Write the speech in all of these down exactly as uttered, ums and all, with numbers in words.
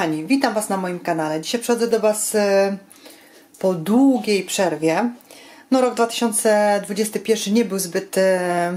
kochani, witam Was na moim kanale. Dzisiaj przychodzę do Was po długiej przerwie. No, rok dwa tysiące dwudziesty pierwszy nie był zbyt e,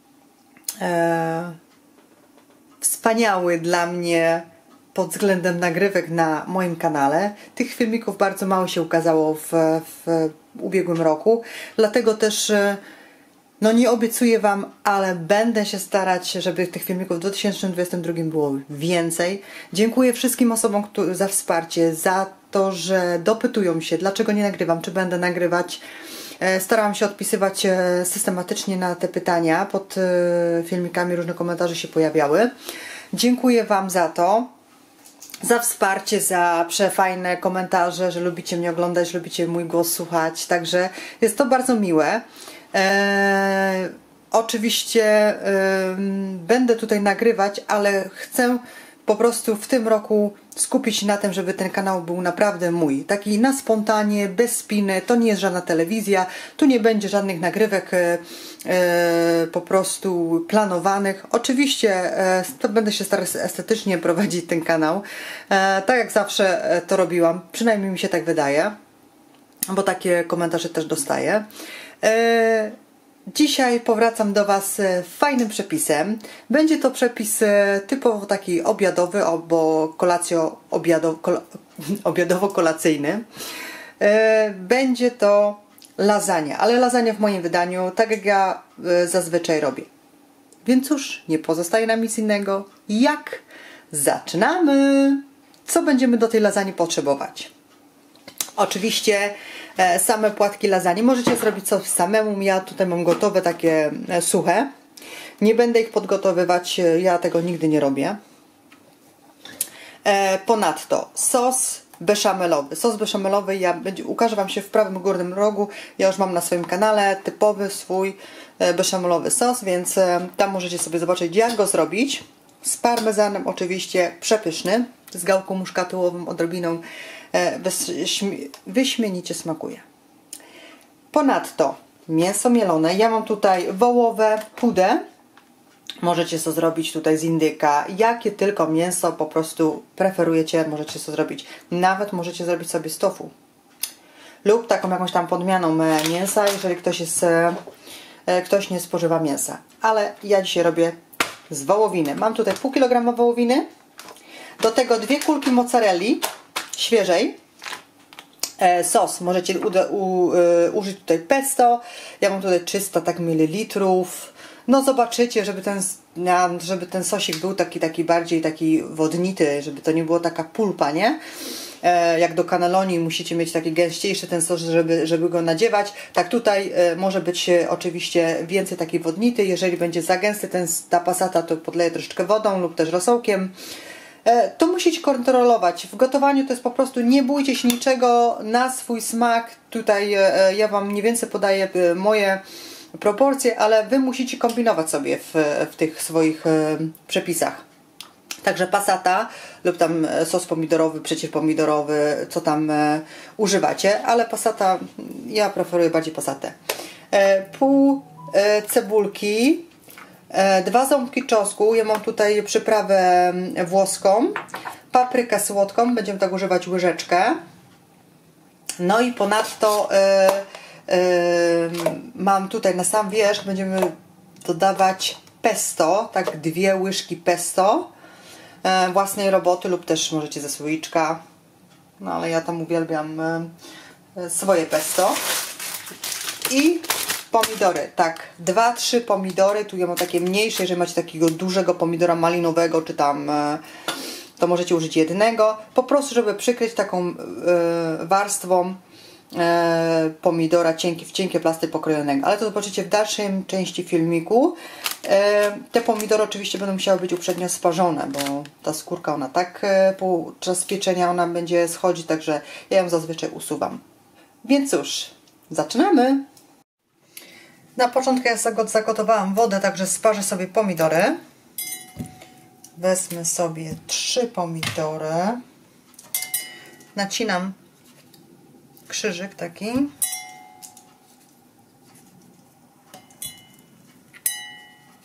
e, wspaniały dla mnie pod względem nagrywek na moim kanale. Tych filmików bardzo mało się ukazało w, w ubiegłym roku, dlatego też no nie obiecuję Wam, ale będę się starać, żeby tych filmików w dwa tysiące dwudziestym drugim było więcej. Dziękuję wszystkim osobom za wsparcie, za to, że dopytują się, dlaczego nie nagrywam, czy będę nagrywać. Starałam się odpisywać systematycznie na te pytania. Pod filmikami różne komentarze się pojawiały. Dziękuję Wam za to, za wsparcie, za przefajne komentarze, że lubicie mnie oglądać, że lubicie mój głos słuchać. Także jest to bardzo miłe. Eee, oczywiście e, będę tutaj nagrywać, ale chcę po prostu w tym roku skupić się na tym, żeby ten kanał był naprawdę mój. Taki na spontanie, bez spiny, to nie jest żadna telewizja, tu nie będzie żadnych nagrywek e, e, po prostu planowanych. Oczywiście e, to będę się starać estetycznie prowadzić ten kanał, e, tak jak zawsze to robiłam, przynajmniej mi się tak wydaje, bo takie komentarze też dostaję. E, Dzisiaj powracam do Was z fajnym przepisem. Będzie to przepis typowo taki obiadowy albo obiadowo-kolacyjny. Będzie to lasagna, ale lasagna w moim wydaniu, tak jak ja zazwyczaj robię. Więc cóż, nie pozostaje nam nic innego, jak zaczynamy! Co będziemy do tej lasagny potrzebować? Oczywiście same płatki lasagne. Możecie zrobić coś samemu. Ja tutaj mam gotowe, takie suche. Nie będę ich podgotowywać. Ja tego nigdy nie robię. Ponadto sos beszamelowy. Sos beszamelowy ja będzie, ukaże Wam się w prawym górnym rogu. Ja już mam na swoim kanale typowy swój beszamelowy sos, więc tam możecie sobie zobaczyć, jak go zrobić. Z parmezanem oczywiście przepyszny. Z gałką muszkatułową, odrobiną. Wyśmienicie smakuje. Ponadto mięso mielone. Ja mam tutaj wołowe, chude. Możecie to zrobić tutaj z indyka. Jakie tylko mięso po prostu preferujecie, możecie to zrobić. Nawet możecie zrobić sobie z tofu. Lub taką jakąś tam podmianą mięsa, jeżeli ktoś jest, ktoś nie spożywa mięsa. Ale ja dzisiaj robię z wołowiny. Mam tutaj pół kilograma wołowiny. Do tego dwie kulki mozzarelli świeżej. E, sos możecie u, u, y, użyć tutaj pesto. Ja mam tutaj trzysta tak mililitrów. No zobaczycie, żeby ten, żeby ten sosik był taki, taki bardziej taki wodnity, żeby to nie było taka pulpa, nie? E, jak do cannelloni musicie mieć taki gęściejszy ten sos, żeby, żeby go nadziewać. Tak tutaj e, może być e, oczywiście więcej taki wodnity. Jeżeli będzie za gęsty ten, ta passata, to podleję troszeczkę wodą lub też rosołkiem. To musicie kontrolować. W gotowaniu to jest po prostu, nie bójcie się niczego, na swój smak. Tutaj ja Wam mniej więcej podaję moje proporcje, ale Wy musicie kombinować sobie w, w tych swoich przepisach. Także passata lub tam sos pomidorowy, przeciwpomidorowy, co tam używacie, ale passata, ja preferuję bardziej passatę. Pół cebulki. Dwa ząbki czosnku, ja mam tutaj przyprawę włoską, paprykę słodką, będziemy tak używać łyżeczkę. No i ponadto yy, yy, mam tutaj na sam wierzch, będziemy dodawać pesto, tak dwie łyżki pesto yy, własnej roboty lub też możecie ze słoiczka, no ale ja tam uwielbiam yy, swoje pesto. I pomidory, tak, dwa trzy pomidory, tu ja mam takie mniejsze, jeżeli macie takiego dużego pomidora malinowego, czy tam, to możecie użyć jednego, po prostu, żeby przykryć taką y, warstwą y, pomidora cienki, w cienkie plasty pokrojonego, ale to zobaczycie w dalszej części filmiku. Y, te pomidory oczywiście będą musiały być uprzednio sparzone, bo ta skórka, ona tak y, podczas pieczenia ona będzie schodzić, także ja ją zazwyczaj usuwam. Więc cóż, zaczynamy! Na początku ja zagotowałam wodę, także sparzę sobie pomidory. Wezmę sobie trzy pomidory. Nacinam krzyżyk taki.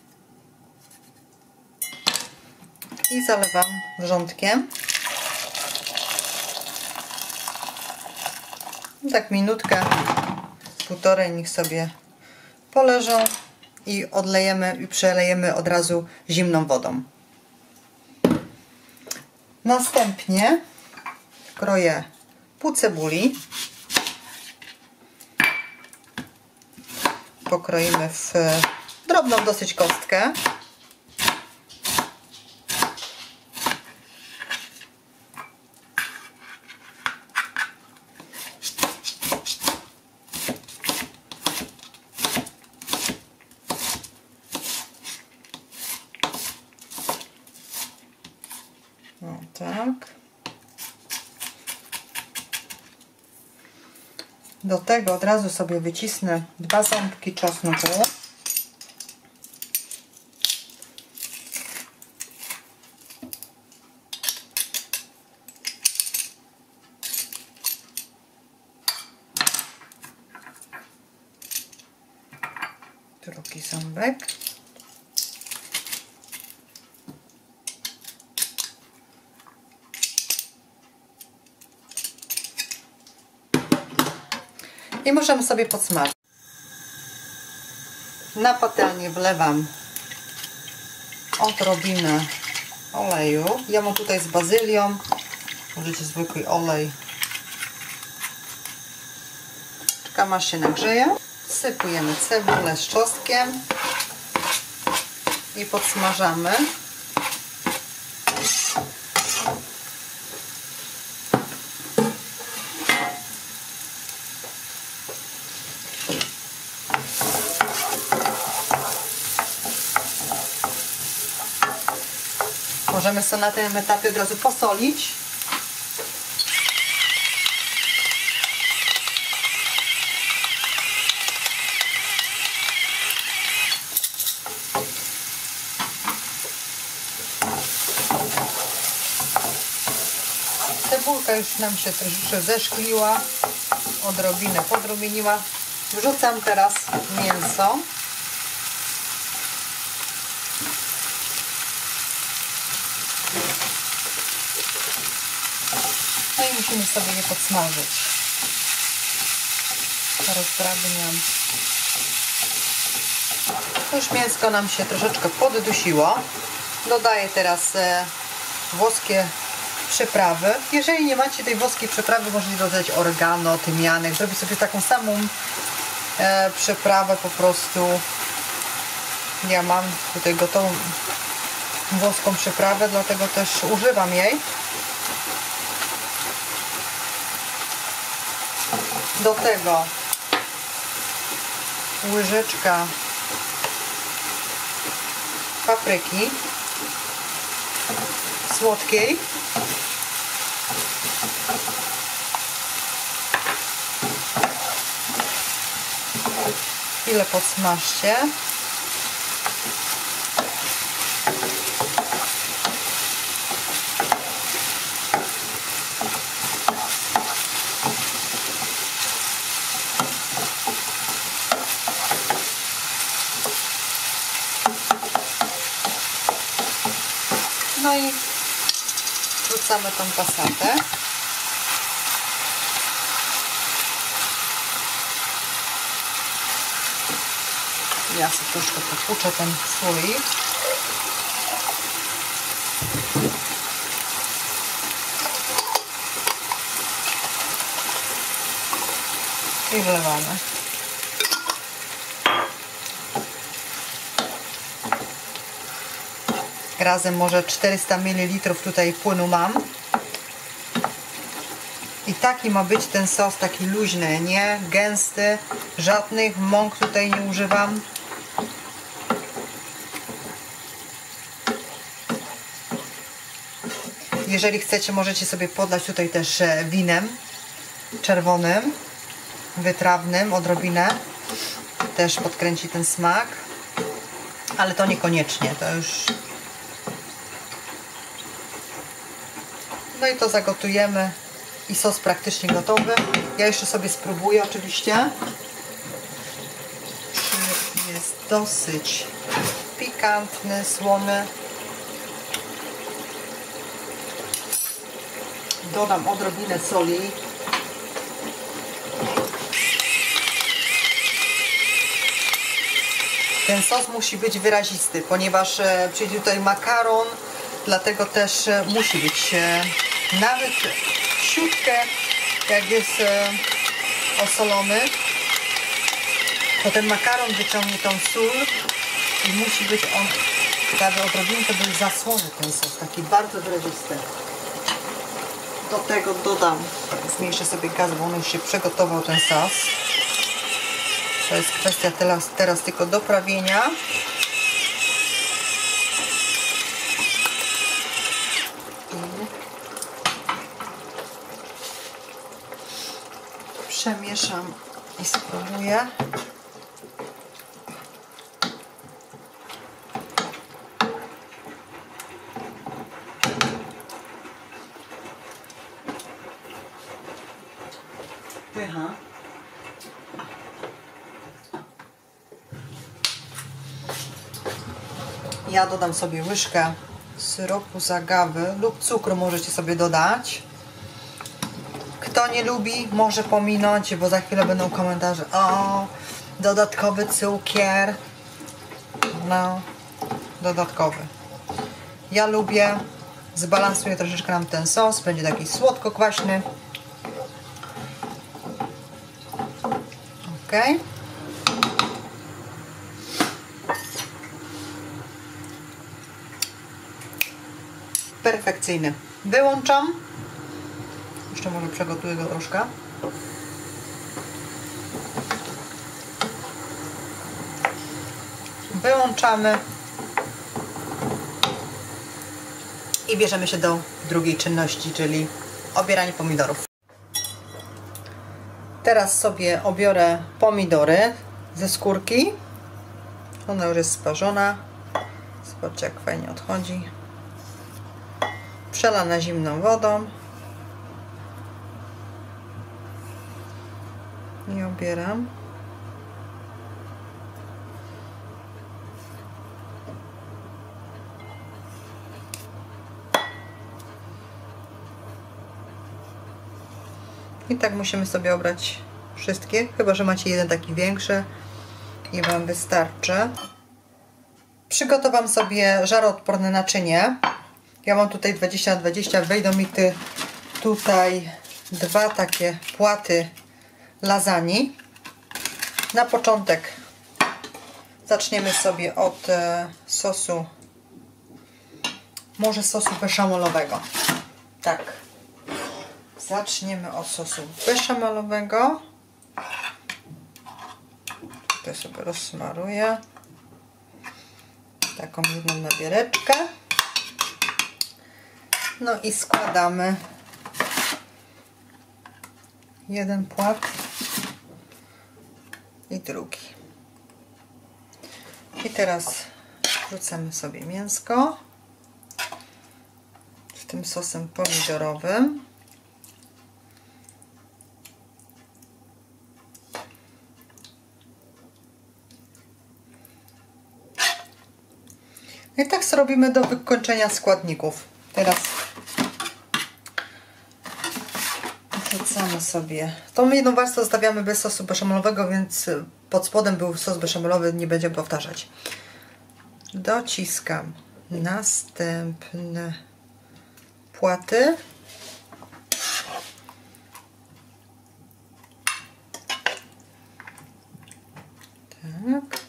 I zalewam wrzątkiem. Tak minutkę, półtorej niech sobie poleżą i odlejemy i przelejemy od razu zimną wodą. Następnie kroję pół cebuli. Pokroimy w drobną dosyć kostkę. O tak. Do tego od razu sobie wycisnę dwa ząbki czosnku. Drugi ząbek. I możemy sobie podsmażyć. Na patelnię wlewam odrobinę oleju. Ja mam tutaj z bazylią. Możecie zwykły olej. Czekam aż się nagrzeje. Wsypujemy cebulę z czosnkiem i podsmażamy. Możemy sobie na tym etapie od razu posolić. Cebulka już nam się troszeczkę zeszkliła, odrobinę podrumieniła. Wrzucam teraz mięso. No i musimy sobie je podsmażyć. Rozdrabniam. Już mięsko nam się troszeczkę poddusiło. Dodaję teraz e, włoskie przyprawy. Jeżeli nie macie tej włoskiej przyprawy, możecie dodać oregano, tymianek, zrobić sobie taką samą e, przyprawę po prostu. Ja mam tutaj gotową włoską przyprawę, dlatego też używam jej. Do tego łyżeczka papryki słodkiej. Chwilę podsmażcie. No i wrzucamy tą pasatę. Ja sobie troszkę popłuczę ten słoik. I wlewamy. Razem może czterysta mililitrów tutaj płynu mam. I taki ma być ten sos, taki luźny, nie gęsty, żadnych mąk tutaj nie używam. Jeżeli chcecie, możecie sobie podlać tutaj też winem czerwonym, wytrawnym, odrobinę. Też podkręci ten smak. Ale to niekoniecznie, to już... No i to zagotujemy i sos praktycznie gotowy. Ja jeszcze sobie spróbuję oczywiście. Jest dosyć pikantny, słony. Dodam odrobinę soli. Ten sos musi być wyrazisty, ponieważ przyjdzie tutaj makaron, dlatego też musi być nawet siutkę, jak jest osolony, to ten makaron wyciągnie tą sól i musi być on, prawie odrobinkę był zasłony ten sos, taki bardzo wyrazisty. Do tego dodam, zmniejszę sobie gaz, bo on już się przygotował ten sos. To jest kwestia teraz, teraz tylko doprawienia. Przemieszam i spróbuję. Pycha. Ja dodam sobie łyżkę syropu z agawy lub cukru możecie sobie dodać. Kto nie lubi, może pominąć, bo za chwilę będą komentarze. O, dodatkowy cukier. No, dodatkowy. Ja lubię, zbalansuję troszeczkę nam ten sos, będzie taki słodko-kwaśny. Ok. Perfekcyjny. Wyłączam. Jeszcze może przygotuję go troszkę. Wyłączamy. I bierzemy się do drugiej czynności, czyli obieranie pomidorów. Teraz sobie obiorę pomidory ze skórki. Ona już jest sparzona. Zobaczcie, jak fajnie odchodzi. Przelana zimną wodą. I obieram. I tak musimy sobie obrać wszystkie, chyba że macie jeden taki większy i Wam wystarczy. Przygotowałam sobie żaroodporne naczynie. Ja mam tutaj dwadzieścia na dwadzieścia, wejdą mi ty tutaj dwa takie płaty lasagne. Na początek zaczniemy sobie od sosu, może sosu beszamelowego. Tak. Zaczniemy od sosu beszamelowego. Tutaj sobie rozsmaruję taką jedną nabiereczkę. No i składamy jeden płat i drugi. I teraz wrzucamy sobie mięsko z tym sosem pomidorowym. I tak zrobimy do wykończenia składników. Teraz wrzucamy sobie. Tą jedną warstwę zostawiamy bez sosu beszamelowego, więc pod spodem był sos beszamelowy, nie będziemy powtarzać. Dociskam następne płaty. Tak.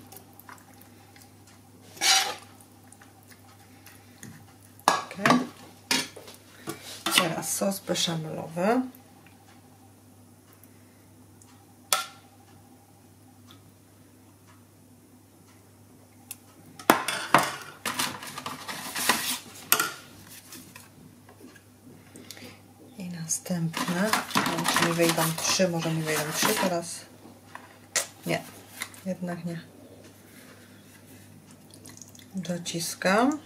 Okay. Teraz sos beszamelowy. I następne. Może mi wejdą trzy, może mi wejdą trzy teraz. Nie, jednak nie. Dociskam.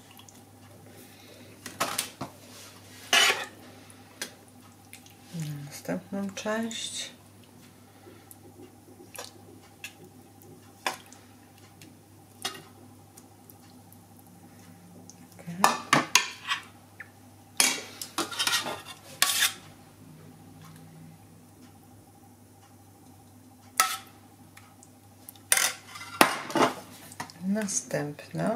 Następną część. Okay. Następna.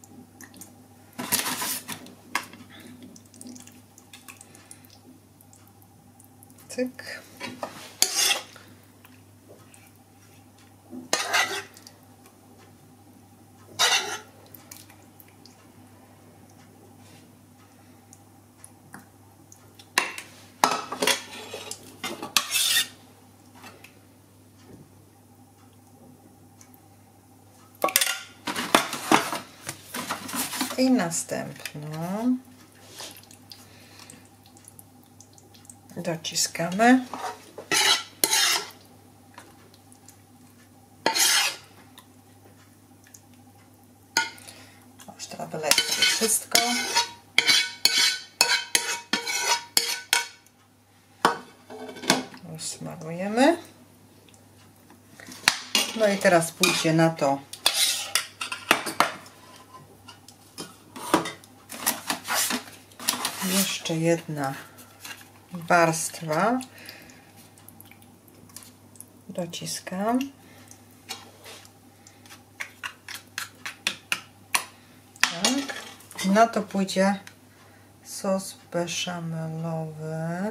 Cyk. I następną dociskamy. Już teraz wyleję sobie wszystko. Rozsmarujemy. No i teraz pójdzie na to jeszcze jedna warstwa. Dociskam. Tak. Na to pójdzie sos beszamelowy.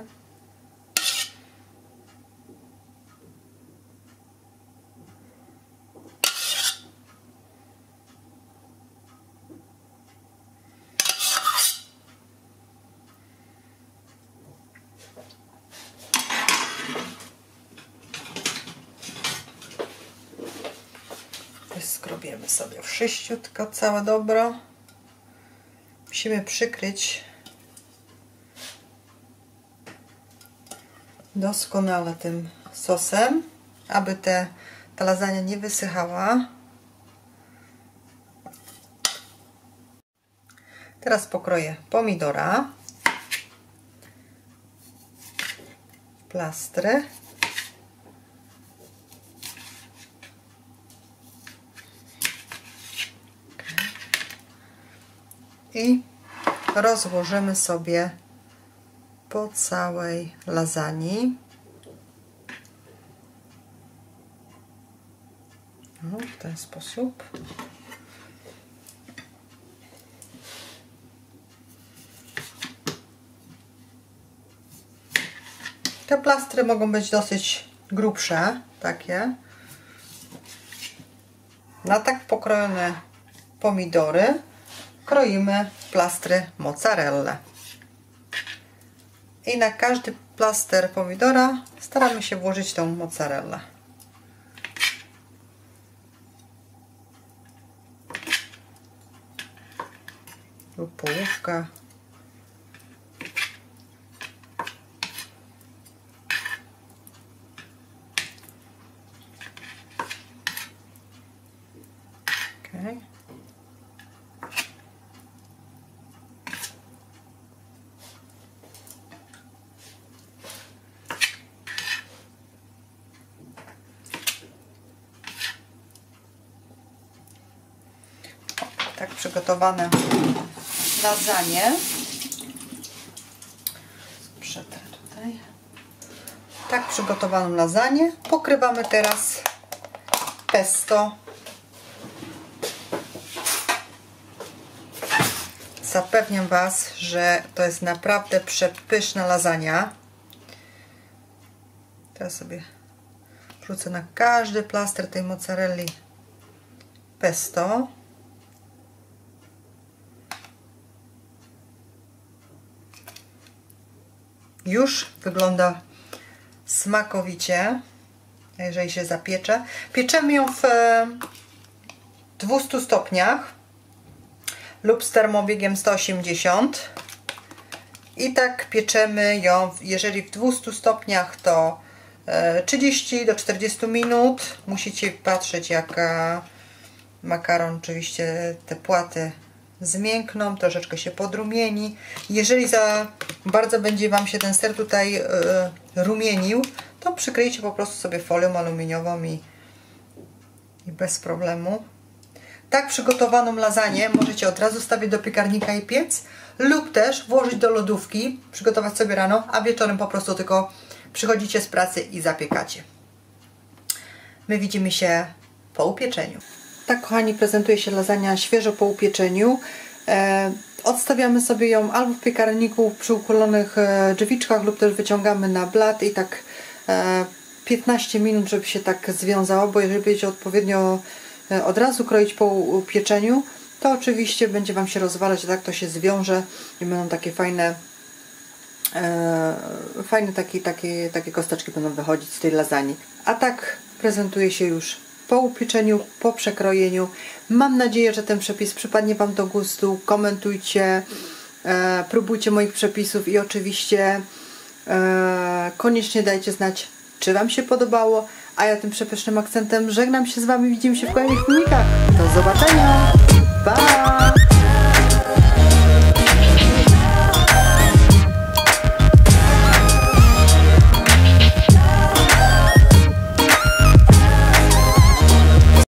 Skrobiemy sobie wszyściutko całe dobro. Musimy przykryć doskonale tym sosem, aby te, ta lasagna nie wysychała. Teraz pokroję pomidora, plastry. I rozłożymy sobie po całej lasagne. No, w ten sposób. Te plastry mogą być dosyć grubsze, takie. Na tak pokrojone pomidory kroimy plastry mozzarella. I na każdy plaster pomidora staramy się włożyć tą mozzarellę. Lub połówka. Okay. Tak przygotowane lasagne. Przetrę tutaj. Tak przygotowaną lasagne pokrywamy teraz pesto. Zapewniam Was, że to jest naprawdę przepyszna lasagna. Teraz sobie wrzucę na każdy plaster tej mozzarelli pesto. Już wygląda smakowicie, jeżeli się zapiecze. Pieczemy ją w dwustu stopniach lub z termobiegiem sto osiemdziesiąt i tak pieczemy ją, jeżeli w dwustu stopniach, to trzydzieści do czterdziestu minut. Musicie patrzeć, jak makaron, oczywiście te płaty zmiękną, troszeczkę się podrumieni. Jeżeli za bardzo będzie Wam się ten ser tutaj yy, rumienił, to przykryjcie po prostu sobie folią aluminiową i, i bez problemu. Tak przygotowaną lasagne możecie od razu stawić do piekarnika i piec, lub też włożyć do lodówki, przygotować sobie rano, a wieczorem po prostu tylko przychodzicie z pracy i zapiekacie. My widzimy się po upieczeniu. Tak, kochani, prezentuje się lasagna świeżo po upieczeniu. E, odstawiamy sobie ją albo w piekarniku przy ukulonych e, drzwiczkach, lub też wyciągamy na blat i tak e, piętnaście minut, żeby się tak związało, bo jeżeli będziecie odpowiednio e, od razu kroić po upieczeniu, to oczywiście będzie Wam się rozwalać, a tak to się zwiąże i będą takie fajne e, fajne takie, takie, takie kosteczki będą wychodzić z tej lasagne. A tak prezentuje się już po upieczeniu, po przekrojeniu. Mam nadzieję, że ten przepis przypadnie Wam do gustu. Komentujcie, e, próbujcie moich przepisów i oczywiście e, koniecznie dajcie znać, czy Wam się podobało. A ja tym przepysznym akcentem żegnam się z Wami. Widzimy się w kolejnych filmikach. Do zobaczenia. Pa!